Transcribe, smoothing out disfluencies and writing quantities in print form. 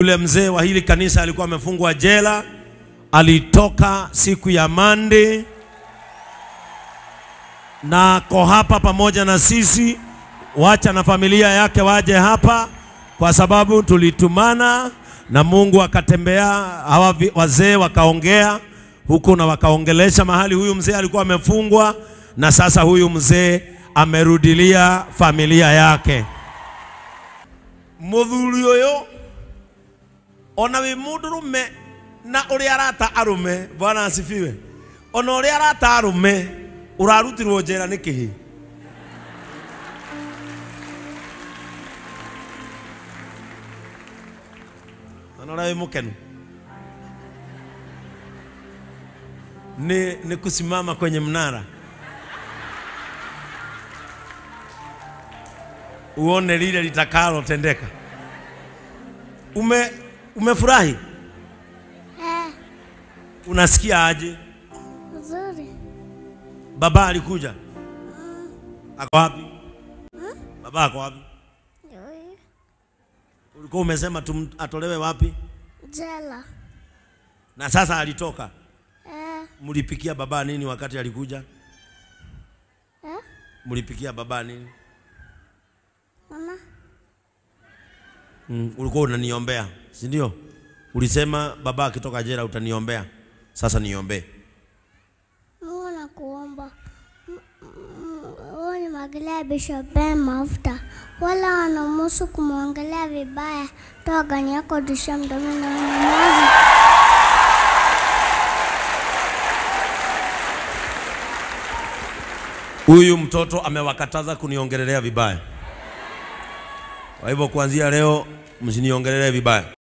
Yule mzee wa hili kanisa alikuwa amefungwa jela, alitoka siku ya Monday na ako hapa pamoja na sisi. Wacha na familia yake waje hapa kwa sababu tulitumana na Mungu akatembea, hawa wazee wakaongea huko na wakaongelesha mahali huyu mzee alikuwa amefungwa, na sasa huyu mzee amerudilia familia yake. Muthuri uyo ona wi mundurume na uri arata arume, Bwana asifiwe. Ona uri arata arume urarutirwo njera nikihi? Ona wi mukenu ni kusimama kwenye mnara uone lile litakalo tendeka. Umefurahi? Unasikia aje? Nzuri. Baba alikuja? Ako wapi? Baba ako wapi? Ulikuwa umesema atolewe wapi? Jela. Na sasa alitoka. Mlipikia baba nini wakati alikuja? Mlipikia baba nini? Mama. Ulikuwa unaniombea, si ndio? Ulisema baba akitoka jela utaniombea. Sasa niombe. Mungu nakuomba. Wewe nimwagilia Bishop Ben mafuta. Wala wanamusu kumwangalia vibaya. Toa gani yako dusha mdomoni na nyamaza. Huyu mtoto amewakataza kuniongelelea vibaya. Kwa hivyo kuanzia leo msiniongelelea vibaya.